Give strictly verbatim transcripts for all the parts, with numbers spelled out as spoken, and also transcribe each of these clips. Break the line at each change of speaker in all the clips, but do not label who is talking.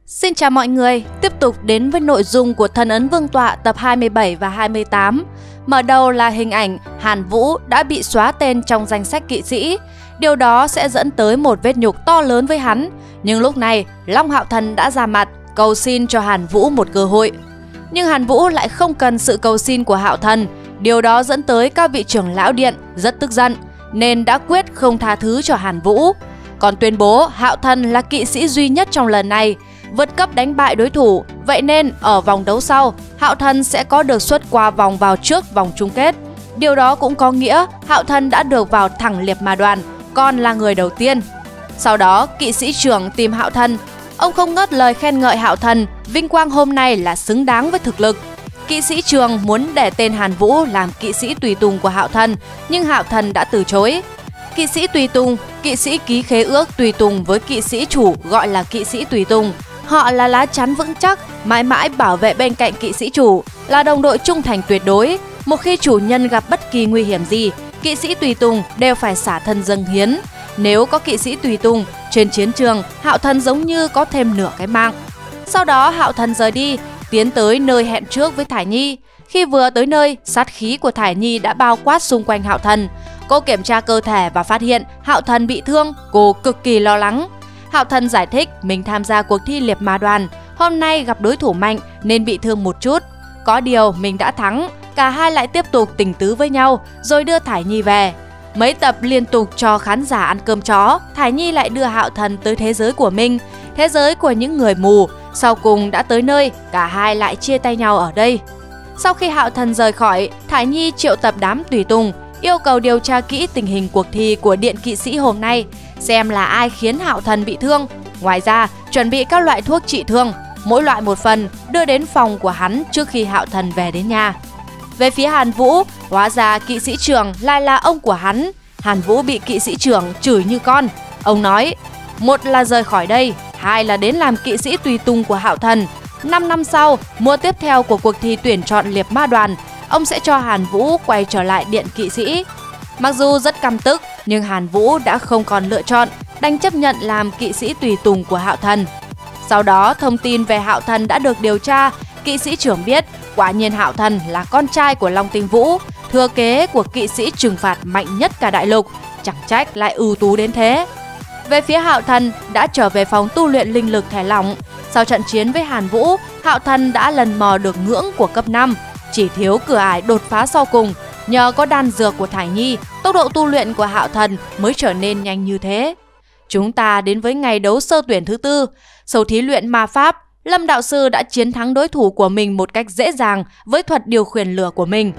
Xin chào mọi người, tiếp tục đến với nội dung của Thần ấn Vương tọa tập hai mươi bảy và hai mươi tám. Mở đầu là hình ảnh Hàn Vũ đã bị xóa tên trong danh sách kỵ sĩ. Điều đó sẽ dẫn tới một vết nhục to lớn với hắn. Nhưng lúc này, Long Hạo Thần đã ra mặt cầu xin cho Hàn Vũ một cơ hội. Nhưng Hàn Vũ lại không cần sự cầu xin của Hạo Thần. Điều đó dẫn tới các vị trưởng lão điện rất tức giận, nên đã quyết không tha thứ cho Hàn Vũ. Còn tuyên bố Hạo Thần là kỵ sĩ duy nhất trong lần này vượt cấp đánh bại đối thủ, vậy nên ở vòng đấu sau, Hạo Thần sẽ có được suất qua vòng vào trước vòng chung kết. Điều đó cũng có nghĩa Hạo Thần đã được vào thẳng liệp ma đoàn, còn là người đầu tiên. Sau đó, kỵ sĩ trưởng tìm Hạo Thần. Ông không ngớt lời khen ngợi Hạo Thần, vinh quang hôm nay là xứng đáng với thực lực. Kỵ sĩ trường muốn để tên Hàn Vũ làm kỵ sĩ tùy tùng của Hạo Thần, nhưng Hạo Thần đã từ chối. Kỵ sĩ tùy tùng, kỵ sĩ ký khế ước tùy tùng với kỵ sĩ chủ gọi là kỵ sĩ tùy tùng. Họ là lá chắn vững chắc, mãi mãi bảo vệ bên cạnh kỵ sĩ chủ, là đồng đội trung thành tuyệt đối. Một khi chủ nhân gặp bất kỳ nguy hiểm gì, kỵ sĩ tùy tùng đều phải xả thân dâng hiến. Nếu có kỵ sĩ tùy tùng, trên chiến trường, Hạo Thần giống như có thêm nửa cái mạng. Sau đó Hạo Thần rời đi, tiến tới nơi hẹn trước với Thải Nhi. Khi vừa tới nơi, sát khí của Thải Nhi đã bao quát xung quanh Hạo Thần. Cô kiểm tra cơ thể và phát hiện Hạo Thần bị thương, cô cực kỳ lo lắng. Hạo Thần giải thích mình tham gia cuộc thi liệp ma đoàn, hôm nay gặp đối thủ mạnh nên bị thương một chút. Có điều mình đã thắng, cả hai lại tiếp tục tình tứ với nhau rồi đưa Thải Nhi về. Mấy tập liên tục cho khán giả ăn cơm chó, Thải Nhi lại đưa Hạo Thần tới thế giới của mình, thế giới của những người mù. Sau cùng đã tới nơi, cả hai lại chia tay nhau ở đây. Sau khi Hạo Thần rời khỏi, Thải Nhi triệu tập đám tùy tùng, yêu cầu điều tra kỹ tình hình cuộc thi của Điện Kỵ sĩ hôm nay, xem là ai khiến Hạo Thần bị thương. Ngoài ra, chuẩn bị các loại thuốc trị thương, mỗi loại một phần, đưa đến phòng của hắn trước khi Hạo Thần về đến nhà. Về phía Hàn Vũ, hóa ra kỵ sĩ trưởng lại là ông của hắn. Hàn Vũ bị kỵ sĩ trưởng chửi như con. Ông nói, một là rời khỏi đây, hai là đến làm kỵ sĩ tùy tùng của Hạo Thần. Năm năm sau, mùa tiếp theo của cuộc thi tuyển chọn liệp ma đoàn, ông sẽ cho Hàn Vũ quay trở lại Điện Kỵ sĩ. Mặc dù rất căm tức, nhưng Hàn Vũ đã không còn lựa chọn, đành chấp nhận làm kỵ sĩ tùy tùng của Hạo Thần. Sau đó, thông tin về Hạo Thần đã được điều tra, kỵ sĩ trưởng biết quả nhiên Hạo Thần là con trai của Long Tinh Vũ, thừa kế của kỵ sĩ trừng phạt mạnh nhất cả đại lục, chẳng trách lại ưu tú đến thế. Về phía Hạo Thần đã trở về phòng tu luyện linh lực thẻ lỏng. Sau trận chiến với Hàn Vũ, Hạo Thần đã lần mò được ngưỡng của cấp năm, chỉ thiếu cửa ải đột phá sau cùng. Nhờ có đan dược của Thải Nhi, tốc độ tu luyện của Hạo Thần mới trở nên nhanh như thế. Chúng ta đến với ngày đấu sơ tuyển thứ tư. Sau thí luyện ma pháp, Lâm đạo sư đã chiến thắng đối thủ của mình một cách dễ dàng với thuật điều khiển lửa của mình.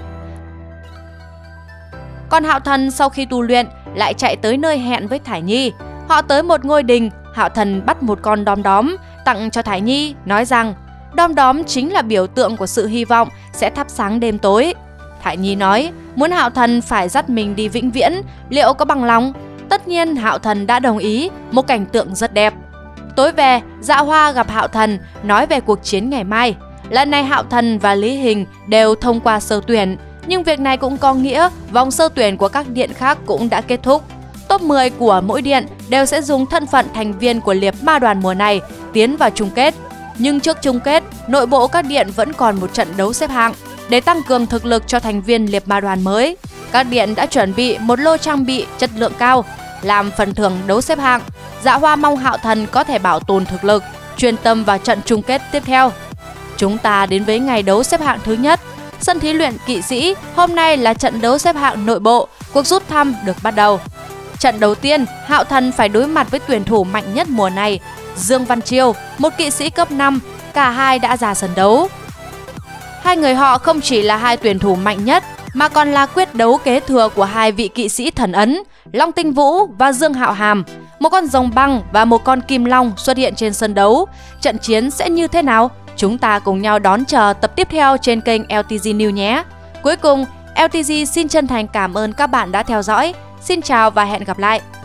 Còn Hạo Thần sau khi tu luyện lại chạy tới nơi hẹn với Thải Nhi. Họ tới một ngôi đình, Hạo Thần bắt một con đom đóm tặng cho Thải Nhi, nói rằng đom đóm chính là biểu tượng của sự hy vọng sẽ thắp sáng đêm tối. Thải Nhi nói muốn Hạo Thần phải dắt mình đi vĩnh viễn, liệu có bằng lòng? Tất nhiên Hạo Thần đã đồng ý, một cảnh tượng rất đẹp. Tối về, Dạ Hoa gặp Hạo Thần, nói về cuộc chiến ngày mai. Lần này Hạo Thần và Lý Hình đều thông qua sơ tuyển, nhưng việc này cũng có nghĩa vòng sơ tuyển của các điện khác cũng đã kết thúc. Top mười của mỗi điện đều sẽ dùng thân phận thành viên của liệp ma đoàn mùa này tiến vào chung kết. Nhưng trước chung kết, nội bộ các điện vẫn còn một trận đấu xếp hạng. Để tăng cường thực lực cho thành viên liệp ma đoàn mới, các điện đã chuẩn bị một lô trang bị chất lượng cao làm phần thưởng đấu xếp hạng. Dạ Hoa mong Hạo Thần có thể bảo tồn thực lực, chuyên tâm vào trận chung kết tiếp theo. Chúng ta đến với ngày đấu xếp hạng thứ nhất. Sân thí luyện kỵ sĩ, hôm nay là trận đấu xếp hạng nội bộ, cuộc rút thăm được bắt đầu. Trận đầu tiên, Hạo Thần phải đối mặt với tuyển thủ mạnh nhất mùa này, Dương Văn Chiêu, một kỵ sĩ cấp năm, cả hai đã ra sân đấu. Hai người họ không chỉ là hai tuyển thủ mạnh nhất, mà còn là quyết đấu kế thừa của hai vị kỵ sĩ thần ấn, Long Tinh Vũ và Dương Hạo Hàm. Một con rồng băng và một con kim long xuất hiện trên sân đấu. Trận chiến sẽ như thế nào? Chúng ta cùng nhau đón chờ tập tiếp theo trên kênh lờ tê giê News nhé! Cuối cùng, lờ tê giê xin chân thành cảm ơn các bạn đã theo dõi. Xin chào và hẹn gặp lại!